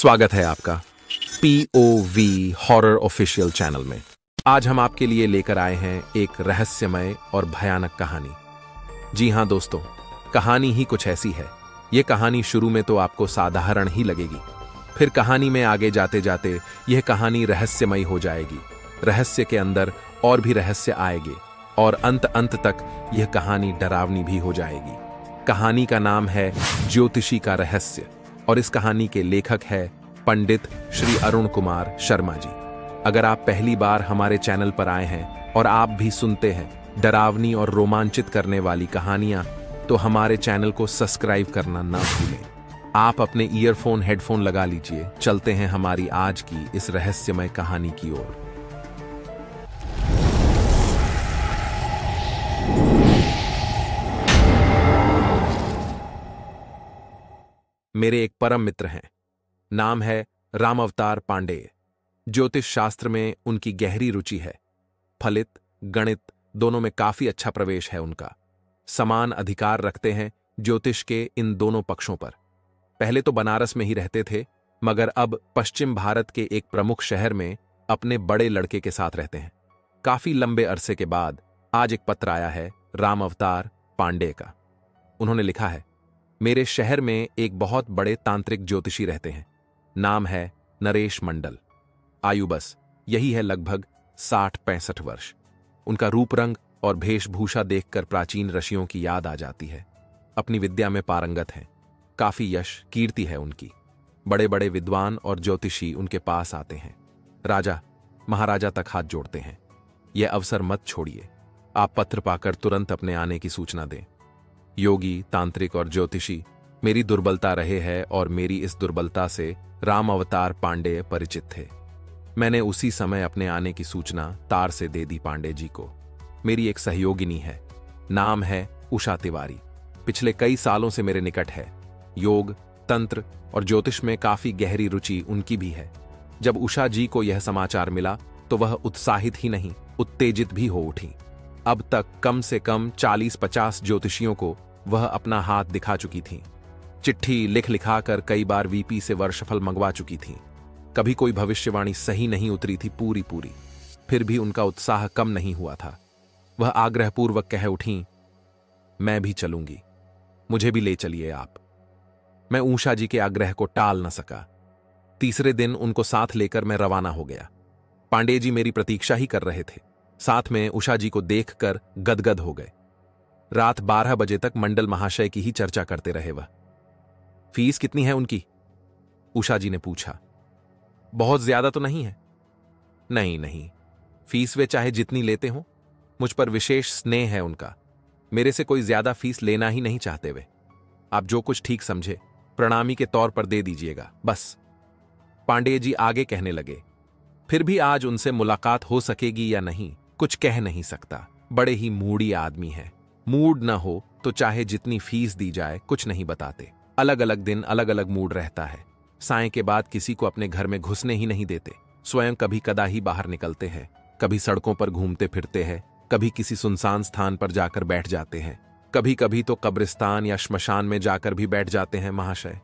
स्वागत है आपका POV हॉरर ऑफिशियल चैनल में। आज हम आपके लिए लेकर आए हैं एक रहस्यमय और भयानक कहानी। जी हां दोस्तों, कहानी ही कुछ ऐसी है। यह कहानी शुरू में तो आपको साधारण ही लगेगी, फिर कहानी में आगे जाते जाते यह कहानी रहस्यमय हो जाएगी। रहस्य के अंदर और भी रहस्य आएंगे और अंत तक यह कहानी डरावनी भी हो जाएगी। कहानी का नाम है ज्योतिषी का रहस्य और इस कहानी के लेखक है पंडित श्री अरुण कुमार शर्मा जी। अगर आप पहली बार हमारे चैनल पर आए हैं और आप भी सुनते हैं डरावनी और रोमांचित करने वाली कहानियां, तो हमारे चैनल को सब्सक्राइब करना ना भूलें। आप अपने ईयरफोन हेडफोन लगा लीजिए। चलते हैं हमारी आज की इस रहस्यमय कहानी की ओर। मेरे एक परम मित्र हैं, नाम है राम अवतार पांडेय। ज्योतिष शास्त्र में उनकी गहरी रुचि है। फलित गणित दोनों में काफी अच्छा प्रवेश है उनका। समान अधिकार रखते हैं ज्योतिष के इन दोनों पक्षों पर। पहले तो बनारस में ही रहते थे, मगर अब पश्चिम भारत के एक प्रमुख शहर में अपने बड़े लड़के के साथ रहते हैं। काफी लंबे अरसे के बाद आज एक पत्र आया है राम अवतार पांडेय का। उन्होंने लिखा है, मेरे शहर में एक बहुत बड़े तांत्रिक ज्योतिषी रहते हैं। नाम है नरेश मंडल। आयु बस यही है लगभग 60-65 वर्ष। उनका रूप रंग और वेशभूषा देखकर प्राचीन ऋषियों की याद आ जाती है। अपनी विद्या में पारंगत हैं। काफी यश कीर्ति है उनकी। बड़े बड़े विद्वान और ज्योतिषी उनके पास आते हैं। राजा महाराजा तक हाथ जोड़ते हैं। यह अवसर मत छोड़िए। आप पत्र पाकर तुरंत अपने आने की सूचना दें। योगी, तांत्रिक और ज्योतिषी मेरी दुर्बलता रहे हैं और मेरी इस दुर्बलता से राम अवतार पांडेय परिचित थे। मैंने उसी समय अपने आने की सूचना तार से दे दी पांडे जी को। मेरी एक सहयोगिनी है, नाम है उषा तिवारी। पिछले कई सालों से मेरे निकट है। योग, तंत्र और ज्योतिष में काफी गहरी रुचि उनकी भी है। जब उषा जी को यह समाचार मिला तो वह उत्साहित ही नहीं, उत्तेजित भी हो उठी। अब तक कम से कम 40-50 ज्योतिषियों को वह अपना हाथ दिखा चुकी थीं। चिट्ठी लिख लिखाकर कई बार VP से वर्षफल मंगवा चुकी थीं। कभी कोई भविष्यवाणी सही नहीं उतरी थी पूरी। फिर भी उनका उत्साह कम नहीं हुआ था। वह आग्रहपूर्वक कह उठीं, मैं भी चलूंगी, मुझे भी ले चलिए आप। मैं उषा जी के आग्रह को टाल न सका। तीसरे दिन उनको साथ लेकर मैं रवाना हो गया। पांडे जी मेरी प्रतीक्षा ही कर रहे थे। साथ में उषा जी को देखकर गदगद हो गए। रात 12 बजे तक मंडल महाशय की ही चर्चा करते रहे वह। फीस कितनी है उनकी? उषा जी ने पूछा। बहुत ज्यादा तो नहीं है? नहीं, फीस वे चाहे जितनी लेते हो, मुझ पर विशेष स्नेह है उनका। मेरे से कोई ज्यादा फीस लेना ही नहीं चाहते वे। आप जो कुछ ठीक समझे प्रणामी के तौर पर दे दीजिएगा बस। पांडे जी आगे कहने लगे, फिर भी आज उनसे मुलाकात हो सकेगी या नहीं कुछ कह नहीं सकता। बड़े ही मूडी आदमी है। मूड न हो तो चाहे जितनी फीस दी जाए कुछ नहीं बताते। अलग अलग दिन अलग अलग मूड रहता है। साय के बाद किसी को अपने घर में घुसने ही नहीं देते। स्वयं कभी कदा ही बाहर निकलते हैं, कभी सड़कों पर घूमते फिरते हैं, कभी किसी सुनसान स्थान पर जाकर बैठ जाते हैं, कभी कभी तो कब्रिस्तान या श्मशान में जाकर भी बैठ जाते हैं महाशय।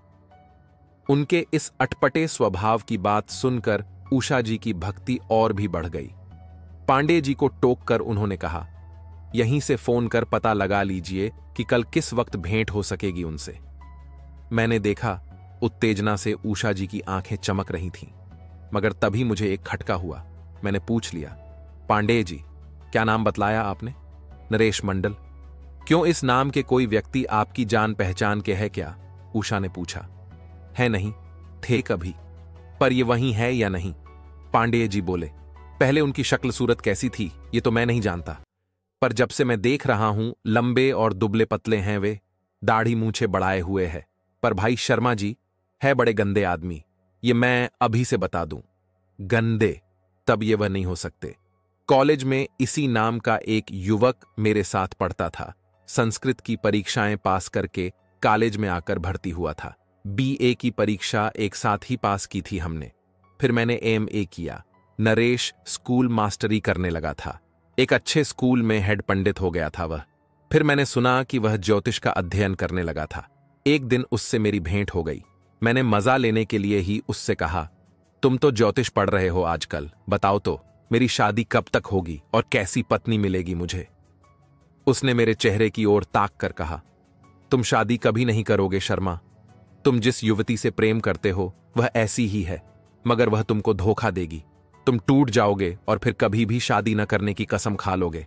उनके इस अटपटे स्वभाव की बात सुनकर उषा जी की भक्ति और भी बढ़ गई। पांडे जी को टोक कर उन्होंने कहा, यहीं से फोन कर पता लगा लीजिए कि कल किस वक्त भेंट हो सकेगी उनसे। मैंने देखा उत्तेजना से उषा जी की आंखें चमक रही थीं, मगर तभी मुझे एक खटका हुआ। मैंने पूछ लिया, पांडे जी क्या नाम बतलाया आपने? नरेश मंडल। क्यों, इस नाम के कोई व्यक्ति आपकी जान पहचान के है क्या? उषा ने पूछा। है नहीं, थे कभी, पर ये वही है या नहीं? पांडे जी बोले। पहले उनकी शक्ल सूरत कैसी थी ये तो मैं नहीं जानता, पर जब से मैं देख रहा हूं लंबे और दुबले पतले हैं वे, दाढ़ी मूछे बढ़ाए हुए है। पर भाई शर्मा जी है बड़े गंदे आदमी, ये मैं अभी से बता दूं। गंदे? तब ये वह नहीं हो सकते। कॉलेज में इसी नाम का एक युवक मेरे साथ पढ़ता था। संस्कृत की परीक्षाएं पास करके कॉलेज में आकर भर्ती हुआ था। BA की परीक्षा एक साथ ही पास की थी हमने। फिर मैंने MA किया। नरेश स्कूल मास्टरी करने लगा था। एक अच्छे स्कूल में हेड पंडित हो गया था वह। फिर मैंने सुना कि वह ज्योतिष का अध्ययन करने लगा था। एक दिन उससे मेरी भेंट हो गई। मैंने मजा लेने के लिए ही उससे कहा, तुम तो ज्योतिष पढ़ रहे हो आजकल, बताओ तो मेरी शादी कब तक होगी और कैसी पत्नी मिलेगी मुझे। उसने मेरे चेहरे की ओर ताक कर कहा, तुम शादी कभी नहीं करोगे शर्मा। तुम जिस युवती से प्रेम करते हो वह ऐसी ही है, मगर वह तुमको धोखा देगी। तुम टूट जाओगे और फिर कभी भी शादी न करने की कसम खा लोगे।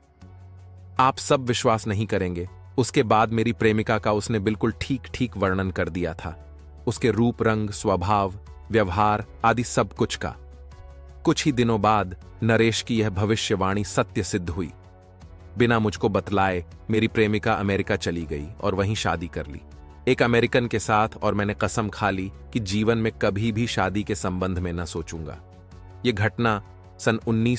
आप सब विश्वास नहीं करेंगे, उसके बाद मेरी प्रेमिका का उसने बिल्कुल ठीक ठीक वर्णन कर दिया था, उसके रूप रंग, स्वभाव, व्यवहार आदि सब कुछ का। कुछ ही दिनों बाद नरेश की यह भविष्यवाणी सत्य सिद्ध हुई। बिना मुझको बतलाए मेरी प्रेमिका अमेरिका चली गई और वहीं शादी कर ली, एक अमेरिकन के साथ, और मैंने कसम खा ली कि जीवन में कभी भी शादी के संबंध में न सोचूंगा। यह घटना सन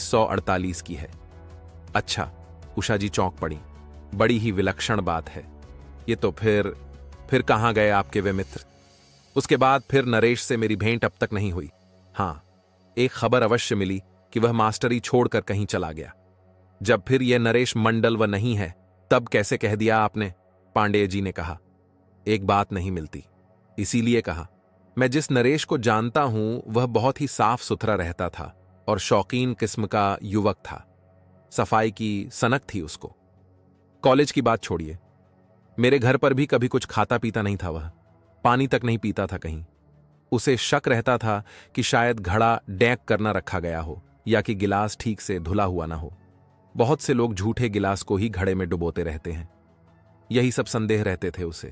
1948 की है। अच्छा, उषा जी चौंक पड़ी। बड़ी ही विलक्षण बात है ये तो। फिर कहाँ गए आपके वे मित्र? उसके बाद फिर नरेश से मेरी भेंट अब तक नहीं हुई। हां, एक खबर अवश्य मिली कि वह मास्टरी छोड़कर कहीं चला गया। जब फिर यह नरेश मंडल व नहीं है, तब कैसे कह दिया आपने? पांडेय जी ने कहा। एक बात नहीं मिलती, इसीलिए कहा। मैं जिस नरेश को जानता हूं वह बहुत ही साफ सुथरा रहता था और शौकीन किस्म का युवक था। सफाई की सनक थी उसको। कॉलेज की बात छोड़िए, मेरे घर पर भी कभी कुछ खाता पीता नहीं था वह, पानी तक नहीं पीता था कहीं। उसे शक रहता था कि शायद घड़ा डैक करना रखा गया हो या कि गिलास ठीक से धुला हुआ ना हो। बहुत से लोग झूठे गिलास को ही घड़े में डुबोते रहते हैं। यही सब संदेह रहते थे उसे।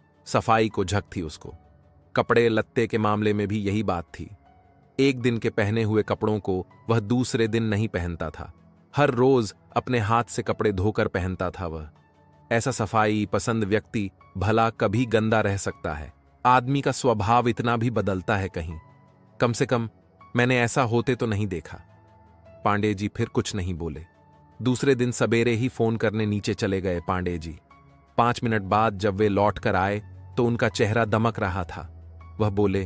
सफाई को झक थी उसको। कपड़े लत्ते के मामले में भी यही बात थी। एक दिन के पहने हुए कपड़ों को वह दूसरे दिन नहीं पहनता था। हर रोज अपने हाथ से कपड़े धोकर पहनता था वह। ऐसा सफाई पसंद व्यक्ति भला कभी गंदा रह सकता है? आदमी का स्वभाव इतना भी बदलता है कहीं? कम से कम मैंने ऐसा होते तो नहीं देखा। पांडे जी फिर कुछ नहीं बोले। दूसरे दिन सवेरे ही फोन करने नीचे चले गए पांडे जी। 5 मिनट बाद जब वे लौट कर आए तो उनका चेहरा दमक रहा था। वह बोले,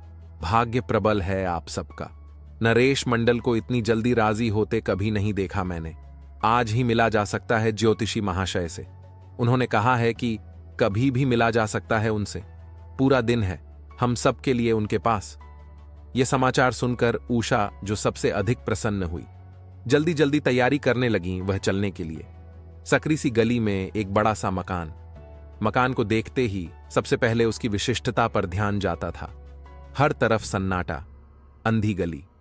भाग्य प्रबल है आप सबका। नरेश मंडल को इतनी जल्दी राजी होते कभी नहीं देखा मैंने। आज ही मिला जा सकता है ज्योतिषी महाशय से। उन्होंने कहा है कि कभी भी मिला जा सकता है उनसे। पूरा दिन है हम सब के लिए उनके पास। यह समाचार सुनकर उषा जो सबसे अधिक प्रसन्न हुई, जल्दी जल्दी तैयारी करने लगी वह चलने के लिए। सकरी सी गली में एक बड़ा सा मकान को देखते ही सबसे पहले उसकी विशिष्टता पर ध्यान जाता था। हर तरफ सन्नाटा, अंधी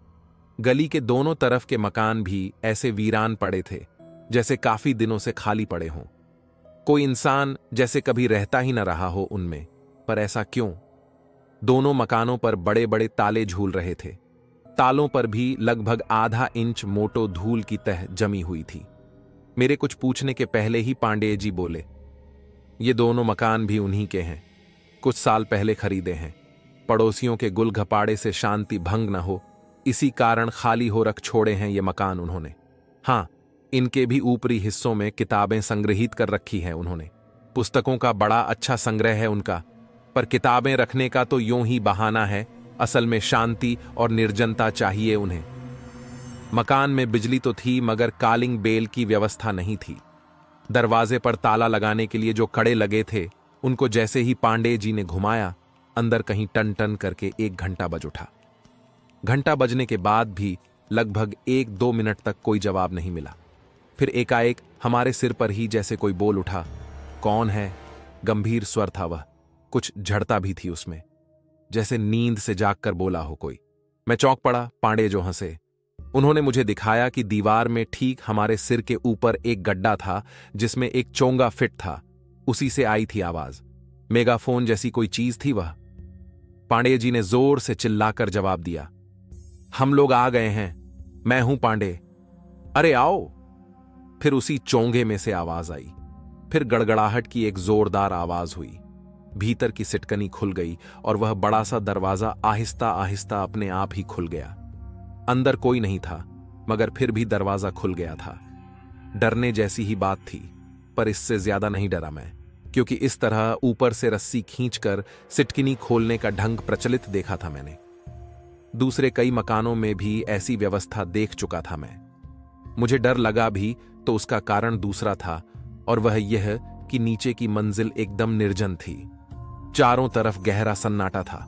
गली के दोनों तरफ के मकान भी ऐसे वीरान पड़े थे जैसे काफी दिनों से खाली पड़े हों। कोई इंसान जैसे कभी रहता ही न रहा हो उनमें। पर ऐसा क्यों? दोनों मकानों पर बड़े बड़े ताले झूल रहे थे। तालों पर भी लगभग आधा इंच मोटो धूल की तह जमी हुई थी। मेरे कुछ पूछने के पहले ही पांडेय जी बोले, ये दोनों मकान भी उन्हीं के हैं। कुछ साल पहले खरीदे हैं। पड़ोसियों के गुल घपाड़े से शांति भंग न हो, इसी कारण खाली हो रख छोड़े हैं ये मकान उन्होंने। हां, इनके भी ऊपरी हिस्सों में किताबें संग्रहित कर रखी हैं उन्होंने। पुस्तकों का बड़ा अच्छा संग्रह है उनका, पर किताबें रखने का तो यूं ही बहाना है। असल में शांति और निर्जनता चाहिए उन्हें। मकान में बिजली तो थी मगर कॉलिंग बेल की व्यवस्था नहीं थी। दरवाजे पर ताला लगाने के लिए जो कड़े लगे थे उनको जैसे ही पांडे जी ने घुमाया, अंदर कहीं टन टन करके 1 घंटा बज उठा। घंटा बजने के बाद भी लगभग 1-2 मिनट तक कोई जवाब नहीं मिला। फिर एकाएक हमारे सिर पर ही जैसे कोई बोल उठा, कौन है? गंभीर स्वर था वह, कुछ झड़ता भी थी उसमें, जैसे नींद से जागकर बोला हो कोई। मैं चौंक पड़ा। पांडे जो हंसे। उन्होंने मुझे दिखाया कि दीवार में ठीक हमारे सिर के ऊपर एक गड्ढा था जिसमें एक चोंगा फिट था। उसी से आई थी आवाज। मेगाफोन जैसी कोई चीज थी वह। पांडे जी ने जोर से चिल्लाकर जवाब दिया, हम लोग आ गए हैं, मैं हूं पांडे, अरे आओ। फिर उसी चोंगे में से आवाज आई। फिर गड़गड़ाहट की एक जोरदार आवाज हुई। भीतर की सिटकनी खुल गई और वह बड़ा सा दरवाजा आहिस्ता आहिस्ता अपने आप ही खुल गया। अंदर कोई नहीं था मगर फिर भी दरवाजा खुल गया था। डरने जैसी ही बात थी, पर इससे ज्यादा नहीं डरा मैं, क्योंकि इस तरह ऊपर से रस्सी खींचकर सिटकनी खोलने का ढंग प्रचलित देखा था मैंने। दूसरे कई मकानों में भी ऐसी व्यवस्था देख चुका था मैं। मुझे डर लगा भी तो उसका कारण दूसरा था, और वह यह कि नीचे की मंजिल एकदम निर्जन थी। चारों तरफ गहरा सन्नाटा था।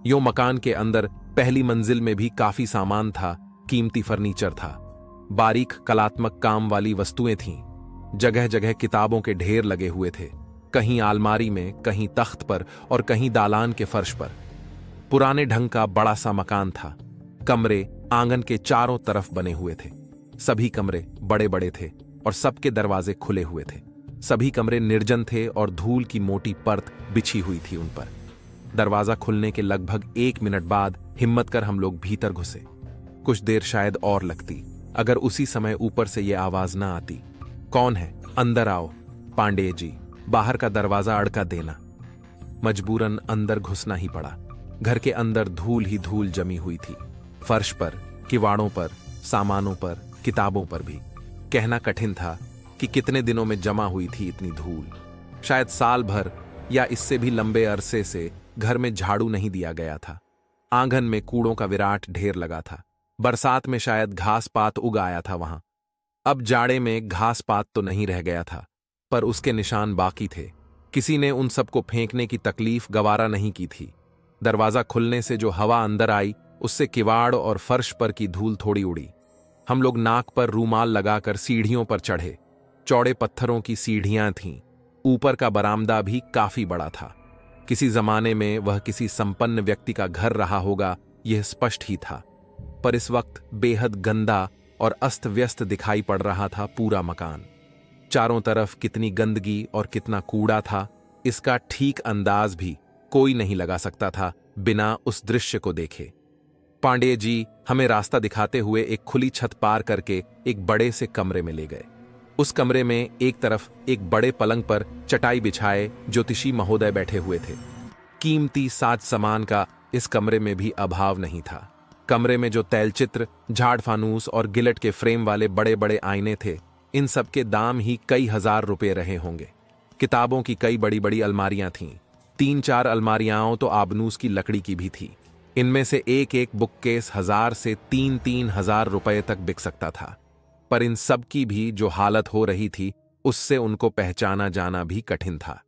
यो मकान के अंदर पहली मंजिल में भी काफी सामान था, कीमती फर्नीचर था, बारीक कलात्मक काम वाली वस्तुएं थीं। जगह जगह किताबों के ढेर लगे हुए थे, कहीं अलमारी में, कहीं तख्त पर और कहीं दालान के फर्श पर। पुराने ढंग का बड़ा सा मकान था। कमरे आंगन के चारों तरफ बने हुए थे। सभी कमरे बड़े बड़े थे और सबके दरवाजे खुले हुए थे। सभी कमरे निर्जन थे और धूल की मोटी परत बिछी हुई थी उन पर। दरवाजा खुलने के लगभग 1 मिनट बाद हिम्मत कर हम लोग भीतर घुसे। कुछ देर शायद और लगती अगर उसी समय ऊपर से यह आवाज ना आती, कौन है, अंदर आओ। पांडे जी, बाहर का दरवाजा अड़का देना। मजबूरन अंदर घुसना ही पड़ा। घर के अंदर धूल ही धूल जमी हुई थी, फर्श पर, किवाड़ों पर, सामानों पर, किताबों पर भी। कहना कठिन था कि कितने दिनों में जमा हुई थी इतनी धूल। शायद साल भर या इससे भी लंबे अरसे से घर में झाड़ू नहीं दिया गया था। आंगन में कूड़ों का विराट ढेर लगा था। बरसात में शायद घास पात उग आया था वहां। अब जाड़े में घास पात तो नहीं रह गया था, पर उसके निशान बाकी थे। किसी ने उन सबको फेंकने की तकलीफ गवारा नहीं की थी। दरवाजा खुलने से जो हवा अंदर आई, उससे किवाड़ और फर्श पर की धूल थोड़ी उड़ी। हम लोग नाक पर रूमाल लगाकर सीढ़ियों पर चढ़े। चौड़े पत्थरों की सीढ़ियां थीं। ऊपर का बरामदा भी काफी बड़ा था। किसी जमाने में वह किसी संपन्न व्यक्ति का घर रहा होगा, यह स्पष्ट ही था। पर इस वक्त बेहद गंदा और अस्त व्यस्त दिखाई पड़ रहा था पूरा मकान। चारों तरफ कितनी गंदगी और कितना कूड़ा था, इसका ठीक अंदाज भी कोई नहीं लगा सकता था बिना उस दृश्य को देखे। पांडे जी हमें रास्ता दिखाते हुए एक खुली छत पार करके एक बड़े से कमरे में ले गए। उस कमरे में एक तरफ एक बड़े पलंग पर चटाई बिछाए ज्योतिषी महोदय बैठे हुए थे। कीमती साज सामान का इस कमरे में भी अभाव नहीं था। कमरे में जो तैलचित्र, झाड़ फानूस और गिलट के फ्रेम वाले बड़े बड़े आईने थे, इन सब के दाम ही कई हजार रुपए रहे होंगे। किताबों की कई बड़ी बड़ी अलमारियां थीं। 3-4 अलमारियां तो आबनूस की लकड़ी की भी थी। इनमें से एक एक बुककेस 1000 से 3-3 हजार रुपए तक बिक सकता था। पर इन सब की भी जो हालत हो रही थी, उससे उनको पहचाना जाना भी कठिन था।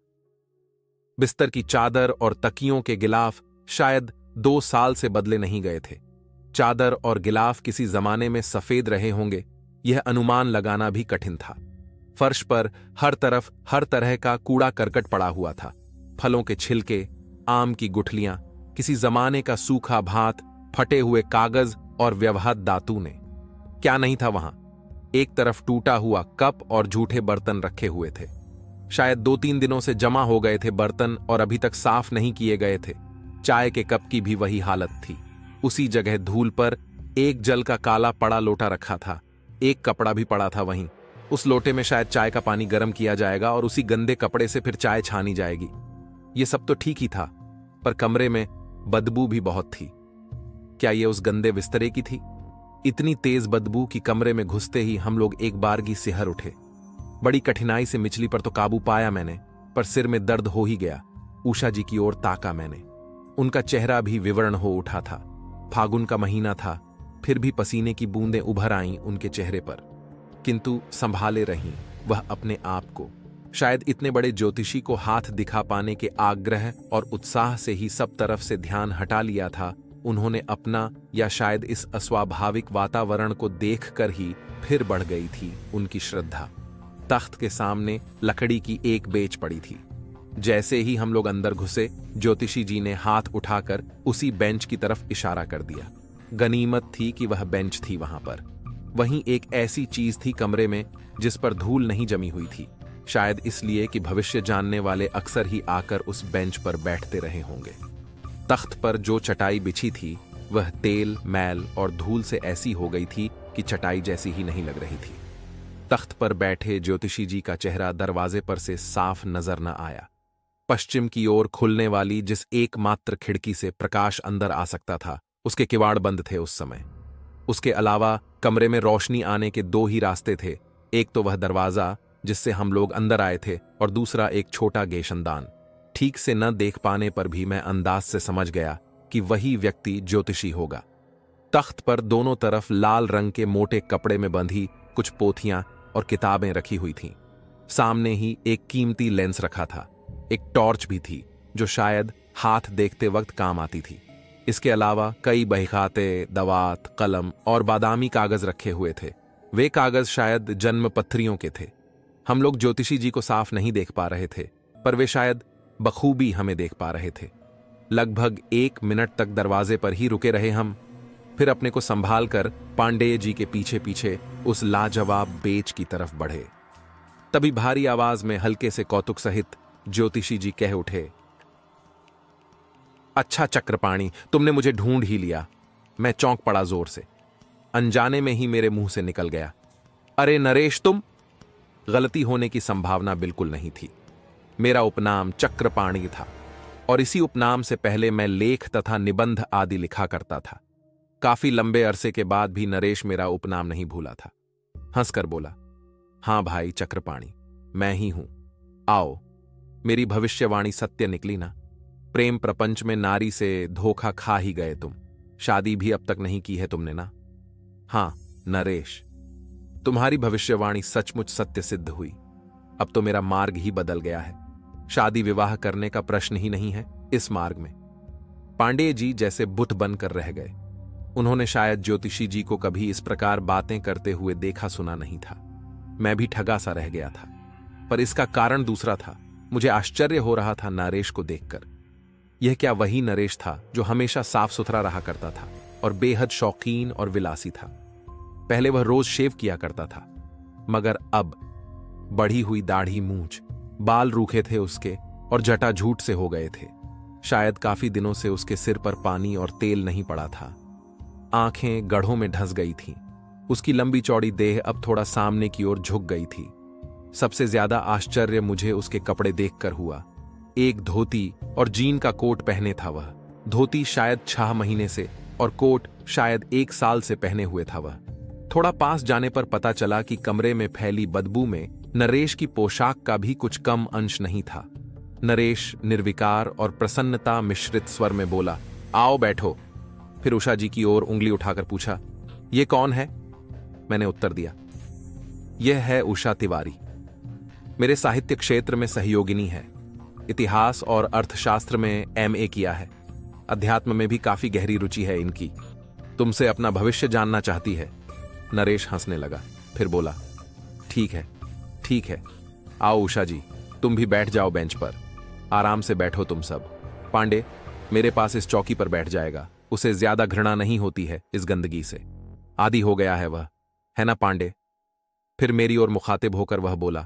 बिस्तर की चादर और तकियों के गिलाफ शायद 2 साल से बदले नहीं गए थे। चादर और गिलाफ किसी जमाने में सफेद रहे होंगे, यह अनुमान लगाना भी कठिन था। फर्श पर हर तरफ हर तरह का कूड़ा करकट पड़ा हुआ था। फलों के छिलके, आम की गुठलियां, किसी जमाने का सूखा भात, फटे हुए कागज और व्यवहार दातूने। क्या नहीं था वहां? एक तरफ टूटा हुआ कप और झूठे बर्तन रखे हुए थे। शायद 2-3 दिनों से जमा हो गए थे बर्तन और अभी तक साफ नहीं किए गए थे। चाय के कप की भी वही हालत थी। उसी जगह धूल पर एक जल का काला पड़ा लोटा रखा था। एक कपड़ा भी पड़ा था वहीं। उस लोटे में शायद चाय का पानी गर्म किया जाएगा और उसी गंदे कपड़े से फिर चाय छानी जाएगी। ये सब तो ठीक ही था, पर कमरे में बदबू भी बहुत थी। क्या ये उस गंदे बिस्तरे की थी? इतनी तेज बदबू कि कमरे में घुसते ही हम लोग एक बारगी सिहर उठे। बड़ी कठिनाई से मिचली पर तो काबू पाया मैंने, पर सिर में दर्द हो ही गया। उषा जी की ओर ताका मैंने। उनका चेहरा भी विवर्ण हो उठा था। फागुन का महीना था, फिर भी पसीने की बूंदें उभर आईं उनके चेहरे पर, किंतु संभाले रहीं वह अपने आप को। शायद इतने बड़े ज्योतिषी को हाथ दिखा पाने के आग्रह और उत्साह से ही सब तरफ से ध्यान हटा लिया था उन्होंने अपना, या शायद इस अस्वाभाविक वातावरण को देखकर ही फिर बढ़ गई थी उनकी श्रद्धा। तख्त के सामने लकड़ी की एक बेंच पड़ी थी। जैसे ही हम लोग अंदर घुसे, ज्योतिषी जी ने हाथ उठाकर उसी बेंच की तरफ इशारा कर दिया। गनीमत थी कि वह बेंच थी वहां पर। वहीं एक ऐसी चीज थी कमरे में जिस पर धूल नहीं जमी हुई थी, शायद इसलिए कि भविष्य जानने वाले अक्सर ही आकर उस बेंच पर बैठते रहे होंगे। तख्त पर जो चटाई बिछी थी वह तेल, मैल और धूल से ऐसी हो गई थी कि चटाई जैसी ही नहीं लग रही थी। तख्त पर बैठे ज्योतिषी जी का चेहरा दरवाजे पर से साफ नजर न आया। पश्चिम की ओर खुलने वाली जिस एकमात्र खिड़की से प्रकाश अंदर आ सकता था, उसके किवाड़ बंद थे उस समय। उसके अलावा कमरे में रोशनी आने के 2 ही रास्ते थे। एक तो वह दरवाजा जिससे हम लोग अंदर आए थे, और दूसरा एक छोटा गेशनदान। ठीक से न देख पाने पर भी मैं अंदाज से समझ गया कि वही व्यक्ति ज्योतिषी होगा। तख्त पर दोनों तरफ लाल रंग के मोटे कपड़े में बंधी कुछ पोथियां और किताबें रखी हुई थीं। सामने ही एक कीमती लेंस रखा था। एक टॉर्च भी थी जो शायद हाथ देखते वक्त काम आती थी। इसके अलावा कई बहीखाते, दवात, कलम और बादामी कागज रखे हुए थे। वे कागज शायद जन्म पत्रियों के थे। हम लोग ज्योतिषी जी को साफ नहीं देख पा रहे थे, पर वे शायद बखूबी हमें देख पा रहे थे। लगभग 1 मिनट तक दरवाजे पर ही रुके रहे हम, फिर अपने को संभाल कर पांडेय जी के पीछे पीछे उस लाजवाब बेच की तरफ बढ़े। तभी भारी आवाज में हल्के से कौतुक सहित ज्योतिषी जी कह उठे, अच्छा चक्रपाणी, तुमने मुझे ढूंढ ही लिया। मैं चौंक पड़ा जोर से। अनजाने में ही मेरे मुंह से निकल गया, अरे नरेश तुम। गलती होने की संभावना बिल्कुल नहीं थी। मेरा उपनाम चक्रपाणी था और इसी उपनाम से पहले मैं लेख तथा निबंध आदि लिखा करता था। काफी लंबे अरसे के बाद भी नरेश मेरा उपनाम नहीं भूला था। हंसकर बोला, हां भाई चक्रपाणी, मैं ही हूं। आओ, मेरी भविष्यवाणी सत्य निकली ना। प्रेम प्रपंच में नारी से धोखा खा ही गए तुम। शादी भी अब तक नहीं की है तुमने ना? हां नरेश, तुम्हारी भविष्यवाणी सचमुच सत्य सिद्ध हुई। अब तो मेरा मार्ग ही बदल गया है। शादी विवाह करने का प्रश्न ही नहीं है इस मार्ग में। पांडेय जी जैसे बुत बनकर रह गए। उन्होंने शायद ज्योतिषी जी को कभी इस प्रकार बातें करते हुए देखा सुना नहीं था। मैं भी ठगा सा रह गया था, पर इसका कारण दूसरा था। मुझे आश्चर्य हो रहा था नरेश को देखकर। यह क्या वही नरेश था जो हमेशा साफ सुथरा रहा करता था और बेहद शौकीन और विलासी था? पहले वह रोज शेव किया करता था, मगर अब बढ़ी हुई दाढ़ी, मूंछ, बाल रूखे थे उसके और जटा झूठ से हो गए थे। शायद काफी दिनों से उसके सिर पर पानी और तेल नहीं पड़ा था। आंखें गढ़ों में ढस गई थीं। उसकी लंबी चौड़ी देह अब थोड़ा सामने की ओर झुक गई थी। सबसे ज्यादा आश्चर्य मुझे उसके कपड़े देखकर हुआ। एक धोती और जीन का कोट पहने था वह। धोती शायद 6 महीने से और कोट शायद 1 साल से पहने हुए था वह। थोड़ा पास जाने पर पता चला कि कमरे में फैली बदबू में नरेश की पोशाक का भी कुछ कम अंश नहीं था। नरेश निर्विकार और प्रसन्नता मिश्रित स्वर में बोला, आओ बैठो। फिर उषा जी की ओर उंगली उठाकर पूछा, ये कौन है? मैंने उत्तर दिया, यह है उषा तिवारी। मेरे साहित्य क्षेत्र में सहयोगिनी है। इतिहास और अर्थशास्त्र में MA किया है। अध्यात्म में भी काफी गहरी रुचि है इनकी। तुमसे अपना भविष्य जानना चाहती है। नरेश हंसने लगा, फिर बोला, ठीक है ठीक है, आओ उषा जी, तुम भी बैठ जाओ बेंच पर। आराम से बैठो तुम सब। पांडे मेरे पास इस चौकी पर बैठ जाएगा। उसे ज्यादा घृणा नहीं होती है इस गंदगी से। आदी हो गया है वह, है ना पांडे? फिर मेरी ओर मुखातिब होकर वह बोला,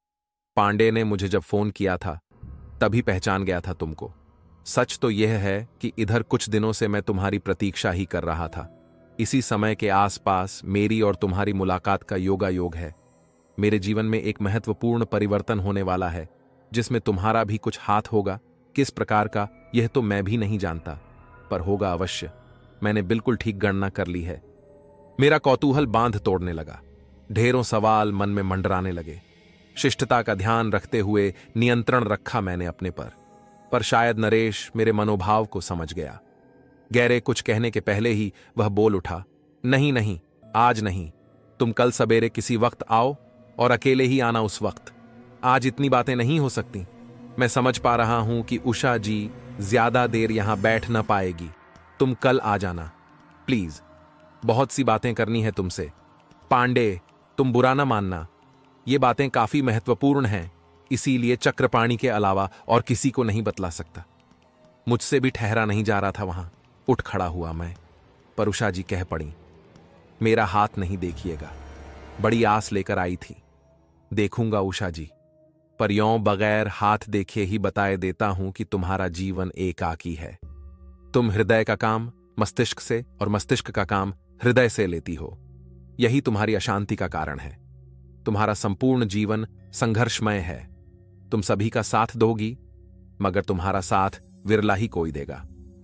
पांडे ने मुझे जब फोन किया था तभी पहचान गया था तुमको। सच तो यह है कि इधर कुछ दिनों से मैं तुम्हारी प्रतीक्षा ही कर रहा था। इसी समय के आसपास मेरी और तुम्हारी मुलाकात का योगायोग है। मेरे जीवन में एक महत्वपूर्ण परिवर्तन होने वाला है, जिसमें तुम्हारा भी कुछ हाथ होगा। किस प्रकार का यह तो मैं भी नहीं जानता, पर होगा अवश्य। मैंने बिल्कुल ठीक गणना कर ली है। मेरा कौतूहल बांध तोड़ने लगा। ढेरों सवाल मन में मंडराने लगे। शिष्टता का ध्यान रखते हुए नियंत्रण रखा मैंने अपने पर शायद नरेश मेरे मनोभाव को समझ गया। गहरे कुछ कहने के पहले ही वह बोल उठा, नहीं नहीं, आज नहीं। तुम कल सवेरे किसी वक्त आओ और अकेले ही आना उस वक्त। आज इतनी बातें नहीं हो सकती। मैं समझ पा रहा हूं कि उषा जी ज्यादा देर यहां बैठ न पाएगी। तुम कल आ जाना प्लीज। बहुत सी बातें करनी है तुमसे। पांडे, तुम बुरा न मानना, ये बातें काफी महत्वपूर्ण हैं, इसीलिए चक्रपाणी के अलावा और किसी को नहीं बतला सकता। मुझसे भी ठहरा नहीं जा रहा था वहां। उठ खड़ा हुआ मैं, पर उषा जी कह पड़ी, मेरा हाथ नहीं देखिएगा। बड़ी आस लेकर आई थी। देखूंगा उषा जी, पर यों बगैर हाथ देखे ही बताए देता हूं कि तुम्हारा जीवन एकाकी है। तुम हृदय का काम मस्तिष्क से और मस्तिष्क का काम हृदय से लेती हो। यही तुम्हारी अशांति का कारण है। तुम्हारा संपूर्ण जीवन संघर्षमय है। तुम सभी का साथ दोगी, मगर तुम्हारा साथ विरला ही कोई देगा।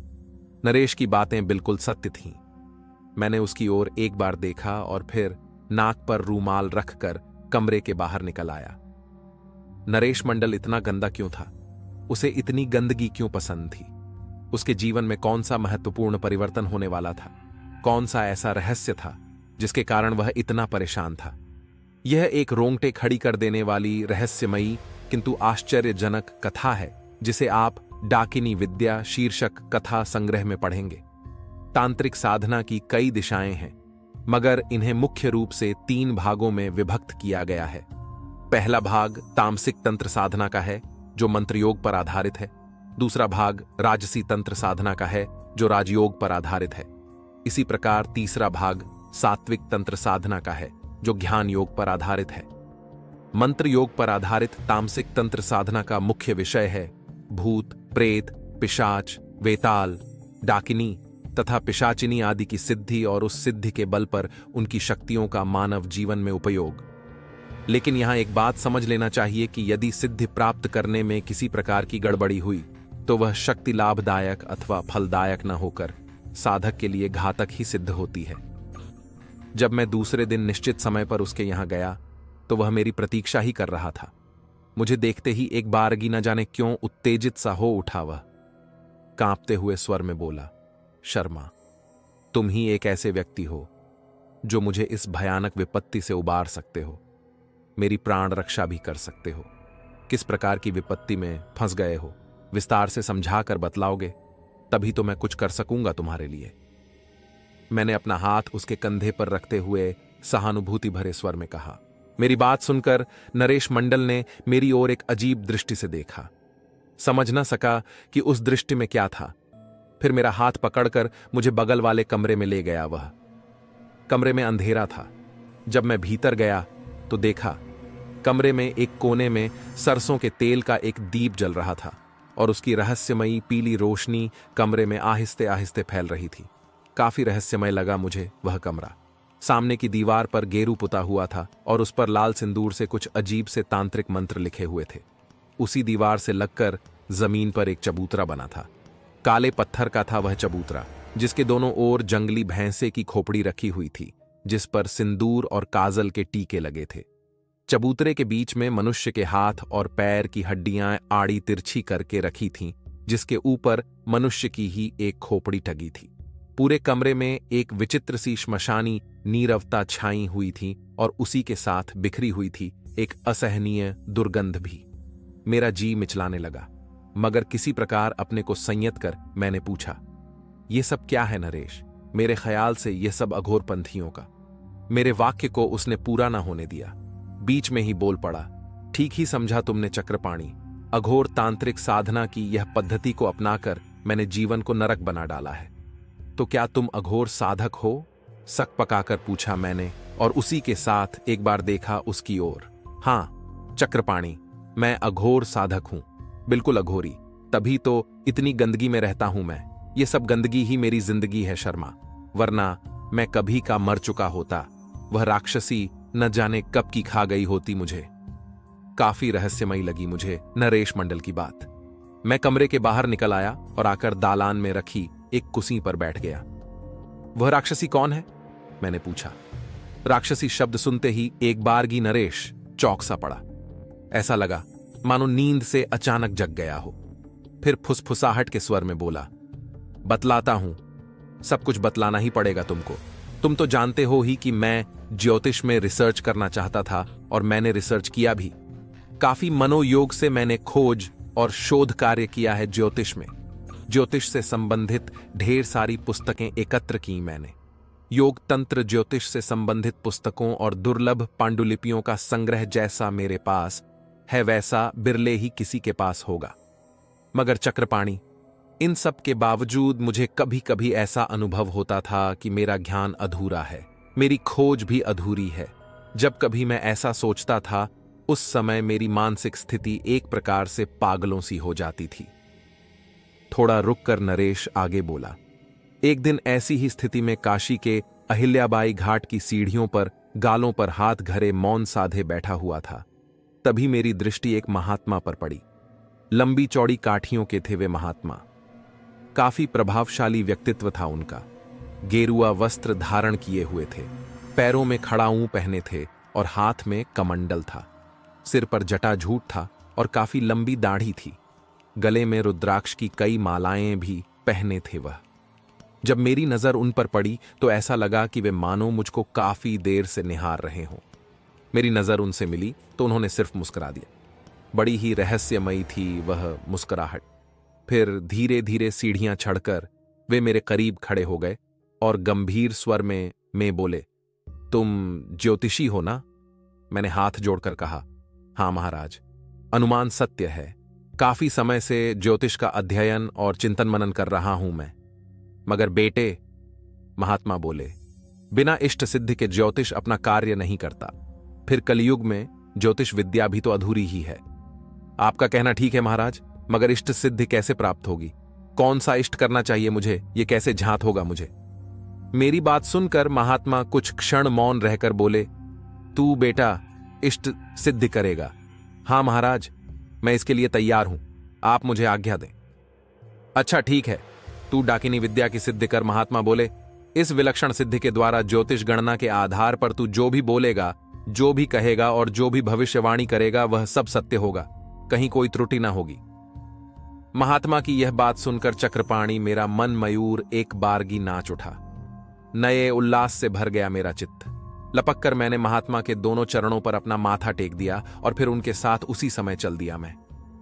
नरेश की बातें बिल्कुल सत्य थीं। मैंने उसकी ओर एक बार देखा और फिर नाक पर रूमाल रखकर कमरे के बाहर निकल आया। नरेश मंडल इतना गंदा क्यों था? उसे इतनी गंदगी क्यों पसंद थी? उसके जीवन में कौन सा महत्वपूर्ण परिवर्तन होने वाला था? कौन सा ऐसा रहस्य था जिसके कारण वह इतना परेशान था? यह एक रोंगटे खड़ी कर देने वाली रहस्यमयी किंतु आश्चर्यजनक कथा है, जिसे आप डाकिनी विद्या शीर्षक कथा संग्रह में पढ़ेंगे। तांत्रिक साधना की कई दिशाएं हैं, मगर इन्हें मुख्य रूप से 3 भागों में विभक्त किया गया है। पहला भाग तामसिक तंत्र साधना का है, जो मंत्रयोग पर आधारित है। दूसरा भाग राजसी तंत्र साधना का है, जो राजयोग पर आधारित है। इसी प्रकार तीसरा भाग सात्विक तंत्र साधना का है, जो ज्ञान योग पर आधारित है। मंत्र योग पर आधारित तामसिक तंत्र साधना का मुख्य विषय है भूत, प्रेत, पिशाच, वेताल, डाकिनी तथा पिशाचिनी आदि की सिद्धि और उस सिद्धि के बल पर उनकी शक्तियों का मानव जीवन में उपयोग। लेकिन यहां एक बात समझ लेना चाहिए कि यदि सिद्धि प्राप्त करने में किसी प्रकार की गड़बड़ी हुई तो वह शक्ति लाभदायक अथवा फलदायक न होकर साधक के लिए घातक ही सिद्ध होती है। जब मैं दूसरे दिन निश्चित समय पर उसके यहां गया तो वह मेरी प्रतीक्षा ही कर रहा था। मुझे देखते ही एक बारगी न जाने क्यों उत्तेजित सा हो उठा। वह कांपते हुए स्वर में बोला, शर्मा, तुम ही एक ऐसे व्यक्ति हो जो मुझे इस भयानक विपत्ति से उबार सकते हो, मेरी प्राण रक्षा भी कर सकते हो। किस प्रकार की विपत्ति में फंस गए हो, विस्तार से समझाकर बतलाओगे, तभी तो मैं कुछ कर सकूंगा तुम्हारे लिए। मैंने अपना हाथ उसके कंधे पर रखते हुए सहानुभूति भरे स्वर में कहा। मेरी बात सुनकर नरेश मंडल ने मेरी ओर एक अजीब दृष्टि से देखा। समझ न सका कि उस दृष्टि में क्या था। फिर मेरा हाथ पकड़कर मुझे बगल वाले कमरे में ले गया। वह कमरे में अंधेरा था। जब मैं भीतर गया तो देखा कमरे में एक कोने में सरसों के तेल का एक दीप जल रहा था और उसकी रहस्यमयी पीली रोशनी कमरे में आहिस्ते आहिस्ते फैल रही थी। काफी रहस्यमय लगा मुझे वह कमरा। सामने की दीवार पर गेरू पुता हुआ था और उस पर लाल सिंदूर से कुछ अजीब से तांत्रिक मंत्र लिखे हुए थे। उसी दीवार से लगकर जमीन पर एक चबूतरा बना था। काले पत्थर का था वह चबूतरा, जिसके दोनों ओर जंगली भैंसे की खोपड़ी रखी हुई थी, जिस पर सिंदूर और काजल के टीके लगे थे। चबूतरे के बीच में मनुष्य के हाथ और पैर की हड्डियां आड़ी तिरछी करके रखी थीं, जिसके ऊपर मनुष्य की ही एक खोपड़ी टंगी थी। पूरे कमरे में एक विचित्र सी श्मशानी नीरवता छाई हुई थी और उसी के साथ बिखरी हुई थी एक असहनीय दुर्गंध भी। मेरा जी मिचलाने लगा, मगर किसी प्रकार अपने को संयत कर मैंने पूछा, ये सब क्या है नरेश? मेरे ख्याल से यह सब अघोरपंथियों का। मेरे वाक्य को उसने पूरा ना होने दिया, बीच में ही बोल पड़ा, ठीक ही समझा तुमने चक्रपाणी। अघोर तांत्रिक साधना की यह पद्धति को अपनाकर मैंने जीवन को नरक बना डाला है। तो क्या तुम अघोर साधक हो? सक पकाकर पूछा मैंने और उसी के साथ एक बार देखा उसकी ओर। हां चक्रपाणी, मैं अघोर साधक हूं, बिल्कुल अघोरी। तभी तो इतनी गंदगी में रहता हूं मैं। ये सब गंदगी ही मेरी जिंदगी है शर्मा, वरना मैं कभी का मर चुका होता। वह राक्षसी न जाने कब की खा गई होती मुझे। काफी रहस्यमयी लगी मुझे नरेश मंडल की बात। मैं कमरे के बाहर निकल आया और आकर दालान में रखी एक कुर्सी पर बैठ गया। वह राक्षसी कौन है? मैंने पूछा। राक्षसी शब्द सुनते ही एक बारगी नरेश चौंक सा पड़ा। ऐसा लगा मानो नींद से अचानक जग गया हो। फिर फुसफुसाहट के स्वर में बोला, बतलाता हूं, सब कुछ बतलाना ही पड़ेगा तुमको। तुम तो जानते हो ही कि मैं ज्योतिष में रिसर्च करना चाहता था और मैंने रिसर्च किया भी। काफी मनोयोग से मैंने खोज और शोध कार्य किया है ज्योतिष में। ज्योतिष से संबंधित ढेर सारी पुस्तकें एकत्र की मैंने। योग तंत्र ज्योतिष से संबंधित पुस्तकों और दुर्लभ पांडुलिपियों का संग्रह जैसा मेरे पास है, वैसा बिरले ही किसी के पास होगा। मगर चक्रपाणी, इन सब के बावजूद मुझे कभी कभी ऐसा अनुभव होता था कि मेरा ज्ञान अधूरा है, मेरी खोज भी अधूरी है। जब कभी मैं ऐसा सोचता था, उस समय मेरी मानसिक स्थिति एक प्रकार से पागलों सी हो जाती थी। थोड़ा रुककर नरेश आगे बोला, एक दिन ऐसी ही स्थिति में काशी के अहिल्याबाई घाट की सीढ़ियों पर गालों पर हाथ घरे मौन साधे बैठा हुआ था। तभी मेरी दृष्टि एक महात्मा पर पड़ी। लंबी चौड़ी काठियों के थे वे महात्मा। काफी प्रभावशाली व्यक्तित्व था उनका। गेरुआ वस्त्र धारण किए हुए थे, पैरों में खड़ाऊं पहने थे और हाथ में कमंडल था। सिर पर जटाजूट था और काफी लंबी दाढ़ी थी। गले में रुद्राक्ष की कई मालाएं भी पहने थे वह। जब मेरी नजर उन पर पड़ी तो ऐसा लगा कि वे मानो मुझको काफी देर से निहार रहे हों। मेरी नजर उनसे मिली तो उन्होंने सिर्फ मुस्कुरा दिया। बड़ी ही रहस्यमयी थी वह मुस्कुराहट। फिर धीरे धीरे सीढ़ियां चढ़कर वे मेरे करीब खड़े हो गए और गंभीर स्वर में बोले, तुम ज्योतिषी हो ना? मैंने हाथ जोड़कर कहा, हाँ महाराज, अनुमान सत्य है। काफी समय से ज्योतिष का अध्ययन और चिंतन मनन कर रहा हूं मैं। मगर बेटे, महात्मा बोले, बिना इष्ट सिद्धि के ज्योतिष अपना कार्य नहीं करता। फिर कलयुग में ज्योतिष विद्या भी तो अधूरी ही है। आपका कहना ठीक है महाराज, मगर इष्ट सिद्धि कैसे प्राप्त होगी? कौन सा इष्ट करना चाहिए मुझे? ये कैसे झांत होगा मुझे? मेरी बात सुनकर महात्मा कुछ क्षण मौन रहकर बोले, तू बेटा इष्ट सिद्धि करेगा? हां महाराज, मैं इसके लिए तैयार हूं, आप मुझे आज्ञा दें। अच्छा ठीक है, तू डाकिनी विद्या की सिद्धि कर। महात्मा बोले, इस विलक्षण सिद्धि के द्वारा ज्योतिष गणना के आधार पर तू जो भी बोलेगा, जो भी कहेगा और जो भी भविष्यवाणी करेगा वह सब सत्य होगा, कहीं कोई त्रुटि ना होगी। महात्मा की यह बात सुनकर चक्रपाणी मेरा मन मयूर एक बारगी नाच उठा। नए उल्लास से भर गया मेरा चित्त। लपक कर मैंने महात्मा के दोनों चरणों पर अपना माथा टेक दिया और फिर उनके साथ उसी समय चल दिया मैं।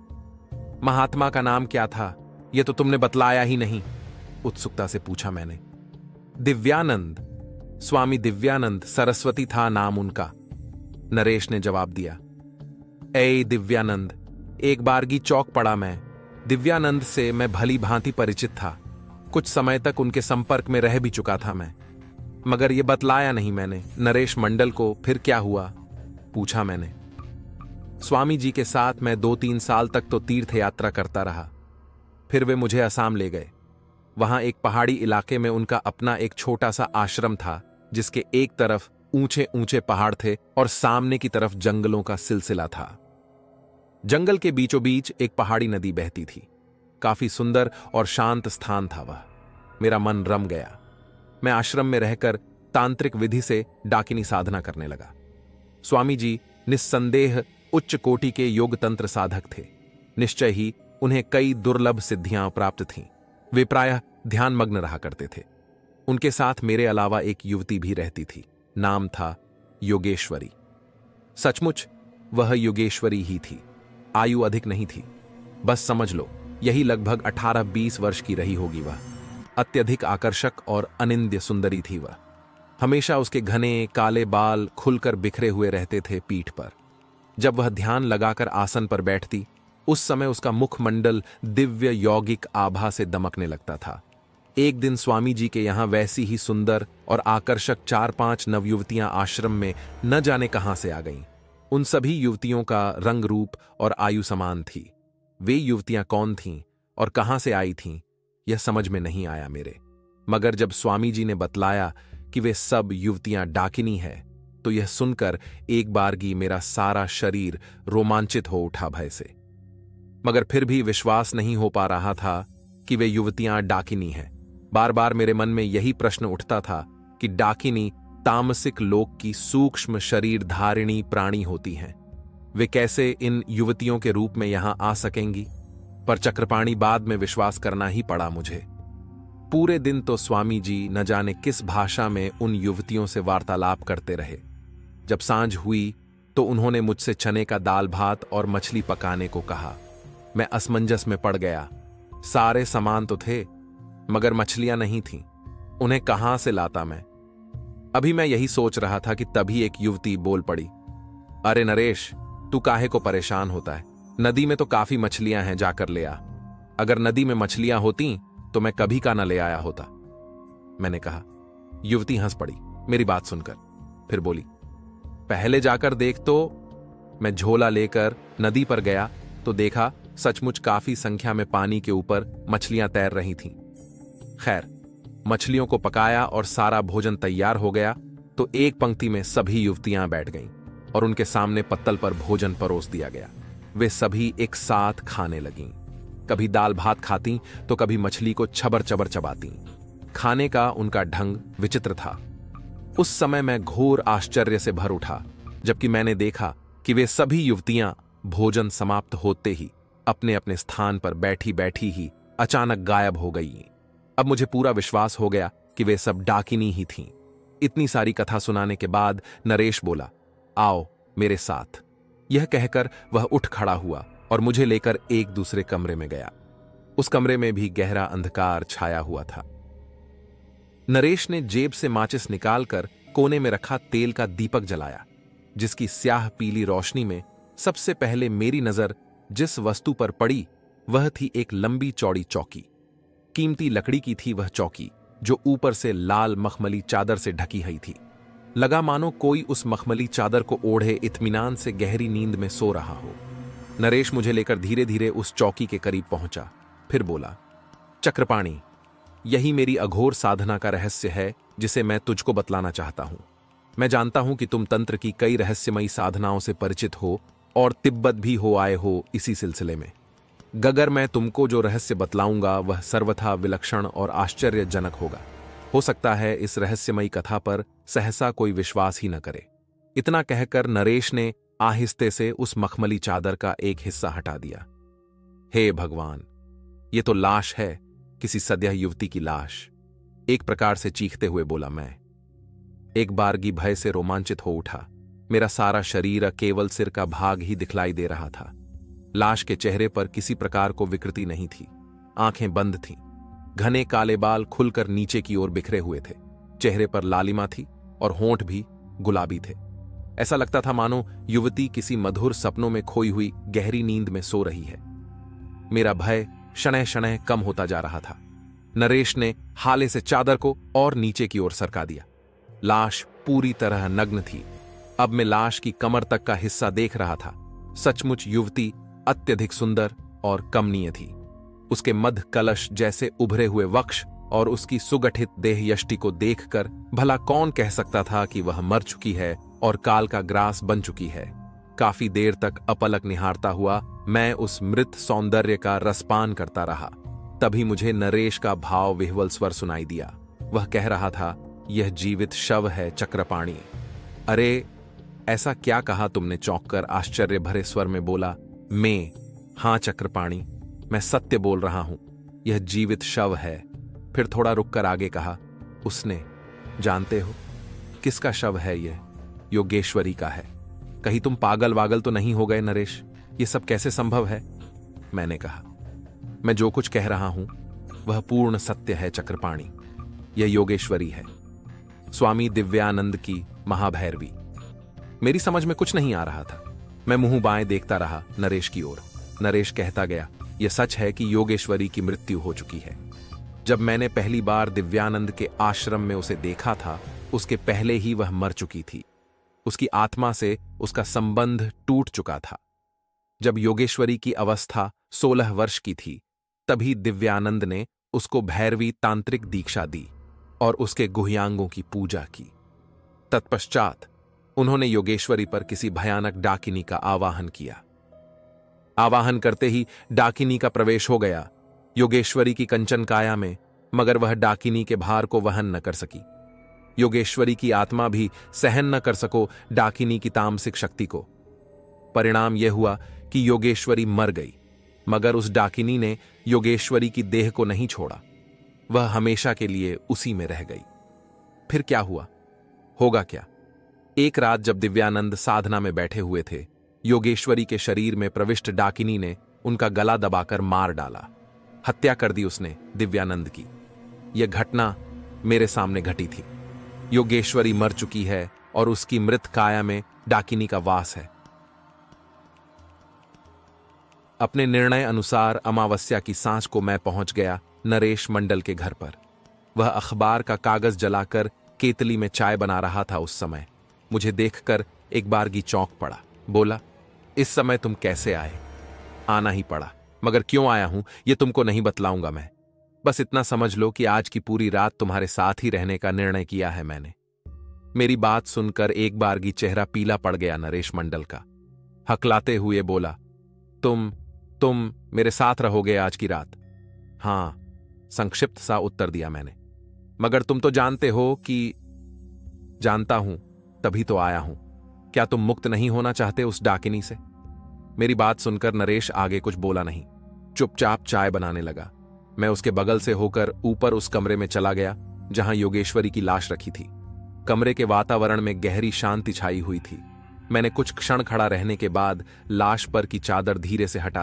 महात्मा का नाम क्या था, यह तो तुमने बतलाया ही नहीं, उत्सुकता से पूछा मैंने। दिव्यानंद, स्वामी दिव्यानंद सरस्वती था नाम उनका, नरेश ने जवाब दिया। ए दिव्यानंद, एक बारगी चौक पड़ा मैं। दिव्यानंद से मैं भली भांति परिचित था, कुछ समय तक उनके संपर्क में रह भी चुका था मैं, मगर यह बतलाया नहीं मैंने नरेश मंडल को। फिर क्या हुआ, पूछा मैंने। स्वामी जी के साथ मैं 2-3 साल तक तो तीर्थ यात्रा करता रहा। फिर वे मुझे असम ले गए। वहां एक पहाड़ी इलाके में उनका अपना एक छोटा सा आश्रम था, जिसके एक तरफ ऊंचे ऊंचे पहाड़ थे और सामने की तरफ जंगलों का सिलसिला था। जंगल के बीचों बीच एक पहाड़ी नदी बहती थी। काफी सुंदर और शांत स्थान था वह। मेरा मन रम गया। मैं आश्रम में रहकर तांत्रिक विधि से डाकिनी साधना करने लगा। स्वामी जी निस्संदेह उच्च कोटि के योग तंत्र साधक थे। निश्चय ही उन्हें कई दुर्लभ सिद्धियां प्राप्त थीं। वे प्रायः ध्यानमग्न रहा करते थे। उनके साथ मेरे अलावा एक युवती भी रहती थी, नाम था योगेश्वरी। सचमुच वह योगेश्वरी ही थी। आयु अधिक नहीं थी, बस समझ लो यही लगभग 18-20 वर्ष की रही होगी वह। अत्यधिक आकर्षक और अनिंद्य सुंदरी थी वह। हमेशा उसके घने काले बाल खुलकर बिखरे हुए रहते थे पीठ पर। जब वह ध्यान लगाकर आसन पर बैठती, उस समय उसका मुखमंडल दिव्य यौगिक आभा से दमकने लगता था। एक दिन स्वामी जी के यहां वैसी ही सुंदर और आकर्षक 4-5 नवयुवतियां आश्रम में न जाने कहां से आ गईं। उन सभी युवतियों का रंग रूप और आयु समान थी। वे युवतियां कौन थीं और कहां से आई थीं, यह समझ में नहीं आया मेरे। मगर जब स्वामी जी ने बतलाया कि वे सब युवतियां डाकिनी है, तो यह सुनकर एक बारगी मेरा सारा शरीर रोमांचित हो उठा भय से। मगर फिर भी विश्वास नहीं हो पा रहा था कि वे युवतियां डाकिनी हैं। बार बार मेरे मन में यही प्रश्न उठता था कि डाकिनी तामसिक लोक की सूक्ष्म शरीर धारिणी प्राणी होती हैं, वे कैसे इन युवतियों के रूप में यहां आ सकेंगी? पर चक्रपाणी बाद में विश्वास करना ही पड़ा मुझे। पूरे दिन तो स्वामी जी न जाने किस भाषा में उन युवतियों से वार्तालाप करते रहे। जब सांझ हुई तो उन्होंने मुझसे चने का दाल भात और मछली पकाने को कहा। मैं असमंजस में पड़ गया। सारे सामान तो थे, मगर मछलियां नहीं थीं। उन्हें कहां से लाता मैं? अभी मैं यही सोच रहा था कि तभी एक युवती बोल पड़ी, अरे नरेश, तू काहे को परेशान होता है? नदी में तो काफी मछलियां हैं, जाकर ले आ। अगर नदी में मछलियां होती तो मैं कभी का न ले आया होता, मैंने कहा। युवती हंस पड़ी मेरी बात सुनकर, फिर बोली, पहले जाकर देख तो। मैं झोला लेकर नदी पर गया तो देखा सचमुच काफी संख्या में पानी के ऊपर मछलियां तैर रही थीं। खैर, मछलियों को पकाया और सारा भोजन तैयार हो गया तो एक पंक्ति में सभी युवतियां बैठ गईं और उनके सामने पत्तल पर भोजन परोस दिया गया। वे सभी एक साथ खाने लगीं। कभी दाल भात खाती तो कभी मछली को छबर चबर चबाती। खाने का उनका ढंग विचित्र था। उस समय मैं घोर आश्चर्य से भर उठा, जबकि मैंने देखा कि वे सभी युवतियां भोजन समाप्त होते ही अपने अपने स्थान पर बैठी बैठी ही अचानक गायब हो गई। अब मुझे पूरा विश्वास हो गया कि वे सब डाकिनी ही थीं। इतनी सारी कथा सुनाने के बाद नरेश बोला, आओ मेरे साथ। यह कहकर वह उठ खड़ा हुआ और मुझे लेकर एक दूसरे कमरे में गया। उस कमरे में भी गहरा अंधकार छाया हुआ था। नरेश ने जेब से माचिस निकालकर कोने में रखा तेल का दीपक जलाया, जिसकी स्याह पीली रोशनी में सबसे पहले मेरी नजर जिस वस्तु पर पड़ी वह थी एक लंबी चौड़ी चौकी। कीमती लकड़ी की थी वह चौकी, जो ऊपर से लाल मखमली चादर से ढकी हुई थी। लगा मानो कोई उस मखमली चादर को ओढ़े इत्मीनान से गहरी नींद में सो रहा हो। नरेश मुझे लेकर धीरे धीरे उस चौकी के करीब पहुंचा, फिर बोला, चक्रपाणी, यही मेरी अघोर साधना का रहस्य है जिसे मैं तुझको बतलाना चाहता हूं। मैं जानता हूं कि तुम तंत्र की कई रहस्यमयी साधनाओं से परिचित हो और तिब्बत भी हो आए हो इसी सिलसिले में। गगर मैं तुमको जो रहस्य बतलाऊंगा वह सर्वथा विलक्षण और आश्चर्यजनक होगा। हो सकता है इस रहस्यमयी कथा पर सहसा कोई विश्वास ही न करे। इतना कहकर नरेश ने आहिस्ते से उस मखमली चादर का एक हिस्सा हटा दिया। हे भगवान, ये तो लाश है, किसी सद्यः युवती की लाश, एक प्रकार से चीखते हुए बोला मैं। एक बारगी भय से रोमांचित हो उठा। मेरा सारा शरीर केवल सिर का भाग ही दिखलाई दे रहा था। लाश के चेहरे पर किसी प्रकार को विकृति नहीं थी। आंखें बंद थीं। घने काले बाल खुलकर नीचे की ओर बिखरे हुए थे। चेहरे पर लालिमा थी और होंठ भी गुलाबी थे। ऐसा लगता था मानो युवती किसी मधुर सपनों में खोई हुई गहरी नींद में सो रही है। मेरा भय शनैः शनैः कम होता जा रहा था। नरेश ने हाले से चादर को और नीचे की ओर सरका दिया। लाश पूरी तरह नग्न थी। अब मैं लाश की कमर तक का हिस्सा देख रहा था। सचमुच युवती अत्यधिक सुंदर और कमनीय थी। उसके मध्य कलश जैसे उभरे हुए वक्ष और उसकी सुगठित देह यष्टि को देखकर भला कौन कह सकता था कि वह मर चुकी है और काल का ग्रास बन चुकी है। काफी देर तक अपलक निहारता हुआ मैं उस मृत सौंदर्य का रसपान करता रहा। तभी मुझे नरेश का भाव विह्वल स्वर सुनाई दिया। वह कह रहा था, यह जीवित शव है चक्रपाणी। अरे, ऐसा क्या कहा तुमने? चौंक कर आश्चर्य भरे स्वर में बोला मैं। हां चक्रपाणी, मैं सत्य बोल रहा हूं, यह जीवित शव है। फिर थोड़ा रुककर आगे कहा, उसने, जानते हो किसका शव है? यह योगेश्वरी का है। कहीं तुम पागल वागल तो नहीं हो गए नरेश? यह सब कैसे संभव है? मैंने कहा, मैं जो कुछ कह रहा हूं वह पूर्ण सत्य है चक्रपाणी। यह योगेश्वरी है, स्वामी दिव्यानंद की महाभैरवी। मेरी समझ में कुछ नहीं आ रहा था। मैं मुंह बाएं देखता रहा नरेश की ओर। नरेश कहता गया, यह सच है कि योगेश्वरी की मृत्यु हो चुकी है। जब मैंने पहली बार दिव्यानंद के आश्रम में उसे देखा था, उसके पहले ही वह मर चुकी थी। उसकी आत्मा से उसका संबंध टूट चुका था। जब योगेश्वरी की अवस्था 16 वर्ष की थी, तभी दिव्यानंद ने उसको भैरवी तांत्रिक दीक्षा दी और उसके गुह्यांगों की पूजा की। तत्पश्चात उन्होंने योगेश्वरी पर किसी भयानक डाकिनी का आवाहन किया। आवाहन करते ही डाकिनी का प्रवेश हो गया योगेश्वरी की कंचन काया में, मगर वह डाकिनी के भार को वहन न कर सकी। योगेश्वरी की आत्मा भी सहन न कर सको डाकिनी की तामसिक शक्ति को। परिणाम यह हुआ कि योगेश्वरी मर गई, मगर उस डाकिनी ने योगेश्वरी की देह को नहीं छोड़ा। वह हमेशा के लिए उसी में रह गई। फिर क्या हुआ? होगा क्या? एक रात जब दिव्यानंद साधना में बैठे हुए थे, योगेश्वरी के शरीर में प्रविष्ट डाकिनी ने उनका गला दबाकर मार डाला। हत्या कर दी उसने दिव्यानंद की। यह घटना मेरे सामने घटी थी। योगेश्वरी मर चुकी है और उसकी मृत काया में डाकिनी का वास है। अपने निर्णय अनुसार अमावस्या की सांझ को मैं पहुंच गया नरेश मंडल के घर पर। वह अखबार का कागज जलाकर केतली में चाय बना रहा था। उस समय मुझे देखकर एक बारगी चौंक पड़ा। बोला, इस समय तुम कैसे आए? आना ही पड़ा, मगर क्यों आया हूं यह तुमको नहीं बतलाऊंगा मैं। बस इतना समझ लो कि आज की पूरी रात तुम्हारे साथ ही रहने का निर्णय किया है मैंने। मेरी बात सुनकर एक बारगी चेहरा पीला पड़ गया नरेश मंडल का। हकलाते हुए बोला, तुम मेरे साथ रहोगे आज की रात? हां, संक्षिप्त सा उत्तर दिया मैंने। मगर तुम तो जानते हो कि। जानता हूं, तभी तो आया हूं। क्या तुम मुक्त नहीं होना चाहते उस डाकिनी से? मेरी बात सुनकर नरेश आगे कुछ बोला नहीं, चुपचाप चाय बनाने लगा। मैं उसके बगल से होकर ऊपर उस कमरे में चला गया जहां योगेश्वरी की लाश रखी थी। कमरे के वातावरण में गहरी शांति छाई हुई थी। मैंने कुछ क्षण खड़ा रहने के बाद लाश पर की चादर धीरे से हटा दी।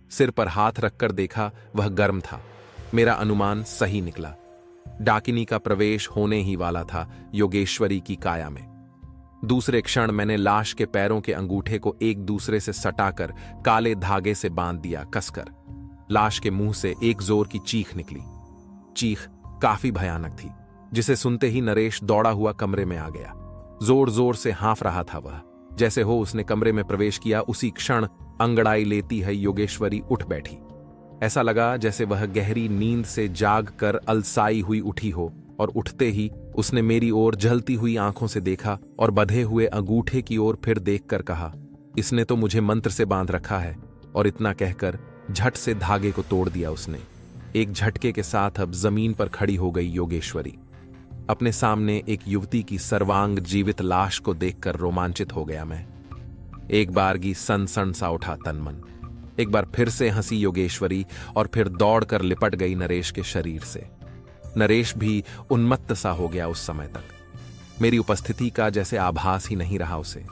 सिर पर हाथ रखकर देखा, वह गर्म था। मेरा अनुमान सही निकला। डाकिनी का प्रवेश होने ही वाला था योगेश्वरी की काया में। दूसरे क्षण मैंने लाश के पैरों के अंगूठे को एक दूसरे से सटाकर काले धागे से बांध दिया कसकर। लाश के मुंह से एक जोर की चीख निकली। चीख काफी भयानक थी, जिसे सुनते ही नरेश दौड़ा हुआ कमरे में आ गया। जोर जोर से हाँफ रहा था वह। जैसे हो उसने कमरे में प्रवेश किया, उसी क्षण अंगड़ाई लेती है योगेश्वरी उठ बैठी। ऐसा लगा जैसे वह गहरी नींद से जाग कर अलसाई हुई उठी हो, और उठते ही उसने मेरी ओर जलती हुई आंखों से देखा और बंधे हुए अंगूठे की ओर फिर देखकर कहा, इसने तो मुझे मंत्र से बांध रखा है। और इतना कहकर झट से धागे को तोड़ दिया उसने। एक झटके के साथ अब जमीन पर खड़ी हो गई योगेश्वरी। अपने सामने एक युवती की सर्वांग जीवित लाश को देखकर रोमांचित हो गया मैं। एक बारगी सनसन सा उठा तन मन। एक बार फिर से हंसी योगेश्वरी और फिर दौड़कर लिपट गई नरेश के शरीर से। नरेश भी उन्मत्त सा हो गया उस समय तक। मेरी उपस्थिति का जैसे आभास ही नहीं रहा उसे।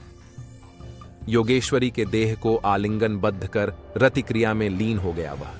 योगेश्वरी के देह को आलिंगनबद्ध कर रतिक्रिया में लीन हो गया वह।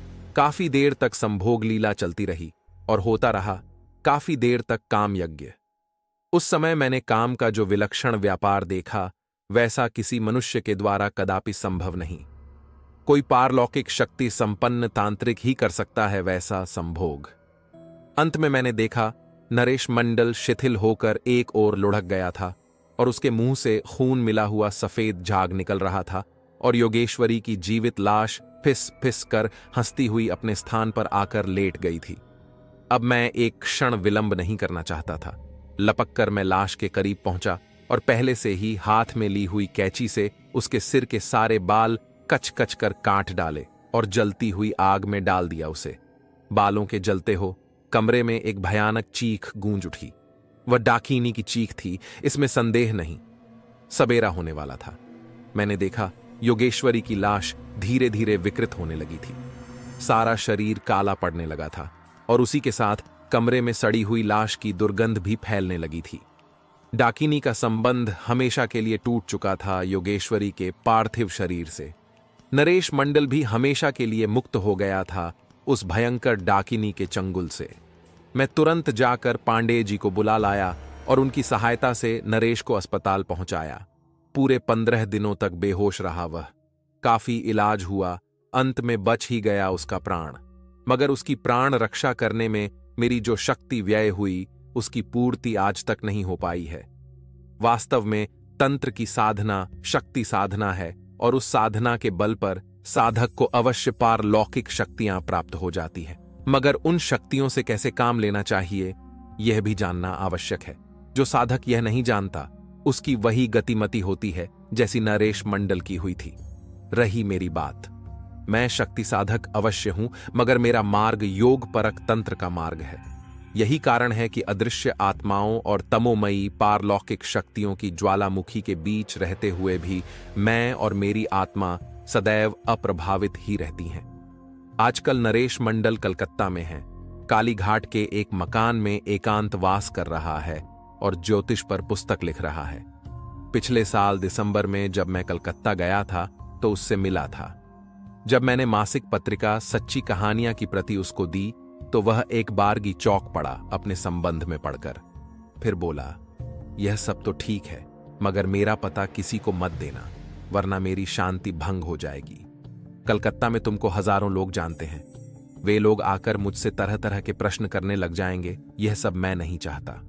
काफी देर तक संभोग लीला चलती रही और होता रहा काफी देर तक काम यज्ञ। उस समय मैंने काम का जो विलक्षण व्यापार देखा, वैसा किसी मनुष्य के द्वारा कदापि संभव नहीं। कोई पारलौकिक शक्ति संपन्न तांत्रिक ही कर सकता है वैसा संभोग। अंत में मैंने देखा नरेश मंडल शिथिल होकर एक ओर लुढ़क गया था और उसके मुंह से खून मिला हुआ सफेद झाग निकल रहा था, और योगेश्वरी की जीवित लाश फिस फिस कर हंसती हुई अपने स्थान पर आकर लेट गई थी। अब मैं एक क्षण विलंब नहीं करना चाहता था। लपक कर मैं लाश के करीब पहुंचा और पहले से ही हाथ में ली हुई कैंची से उसके सिर के सारे बाल कच कच कर काट डाले और जलती हुई आग में डाल दिया उसे। बालों के जलते हो कमरे में एक भयानक चीख गूंज उठी। वह डाकिनी की चीख थी, इसमें संदेह नहीं। सबेरा होने वाला था। मैंने देखा योगेश्वरी की लाश धीरे धीरे विकृत होने लगी थी। सारा शरीर काला पड़ने लगा था और उसी के साथ कमरे में सड़ी हुई लाश की दुर्गंध भी फैलने लगी थी। डाकिनी का संबंध हमेशा के लिए टूट चुका था योगेश्वरी के पार्थिव शरीर से। नरेश मंडल भी हमेशा के लिए मुक्त हो गया था उस भयंकर डाकिनी के चंगुल से। मैं तुरंत जाकर पांडे जी को बुला लाया और उनकी सहायता से नरेश को अस्पताल पहुंचाया। पूरे 15 दिनों तक बेहोश रहा वह। काफी इलाज हुआ, अंत में बच ही गया उसका प्राण। मगर उसकी प्राण रक्षा करने में मेरी जो शक्ति व्यय हुई, उसकी पूर्ति आज तक नहीं हो पाई है। वास्तव में तंत्र की साधना शक्ति साधना है, और उस साधना के बल पर साधक को अवश्य पारलौकिक शक्तियां प्राप्त हो जाती है। मगर उन शक्तियों से कैसे काम लेना चाहिए, यह भी जानना आवश्यक है। जो साधक यह नहीं जानता, उसकी वही गतिमति होती है जैसी नरेश मंडल की हुई थी। रही मेरी बात, मैं शक्ति साधक अवश्य हूं, मगर मेरा मार्ग योग परक तंत्र का मार्ग है। यही कारण है कि अदृश्य आत्माओं और तमोमयी पारलौकिक शक्तियों की ज्वालामुखी के बीच रहते हुए भी मैं और मेरी आत्मा सदैव अप्रभावित ही रहती हैं। आजकल नरेश मंडल कलकत्ता में है। कालीघाट के एक मकान में एकांतवास कर रहा है और ज्योतिष पर पुस्तक लिख रहा है। पिछले साल दिसंबर में जब मैं कलकत्ता गया था तो उससे मिला था। जब मैंने मासिक पत्रिका सच्ची कहानियां की प्रति उसको दी तो वह एक बारगी चौंक पड़ा अपने संबंध में पढ़कर। फिर बोला, यह सब तो ठीक है, मगर मेरा पता किसी को मत देना, वरना मेरी शांति भंग हो जाएगी। कलकत्ता में तुमको हजारों लोग जानते हैं। वे लोग आकर मुझसे तरह तरह के प्रश्न करने लग जाएंगे। यह सब मैं नहीं चाहता।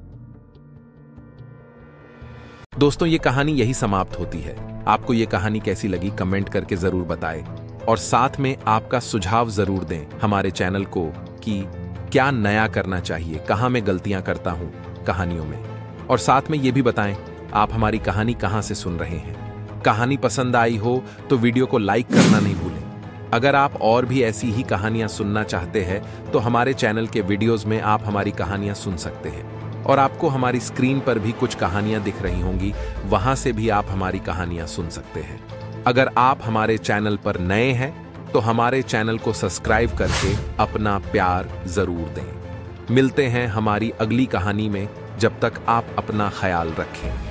दोस्तों, ये कहानी यही समाप्त होती है। आपको ये कहानी कैसी लगी कमेंट करके जरूर बताएं, और साथ में आपका सुझाव जरूर दें हमारे चैनल को कि क्या नया करना चाहिए, कहां मैं गलतियां करता हूं कहानियों में। और साथ में ये भी बताएं आप हमारी कहानी कहां से सुन रहे हैं। कहानी पसंद आई हो तो वीडियो को लाइक करना नहीं भूलें। अगर आप और भी ऐसी ही कहानियां सुनना चाहते हैं तो हमारे चैनल के वीडियोस में आप हमारी कहानियां सुन सकते हैं, और आपको हमारी स्क्रीन पर भी कुछ कहानियां दिख रही होंगी, वहां से भी आप हमारी कहानियां सुन सकते हैं। अगर आप हमारे चैनल पर नए हैं तो हमारे चैनल को सब्सक्राइब करके अपना प्यार जरूर दें। मिलते हैं हमारी अगली कहानी में। जब तक आप अपना ख्याल रखें।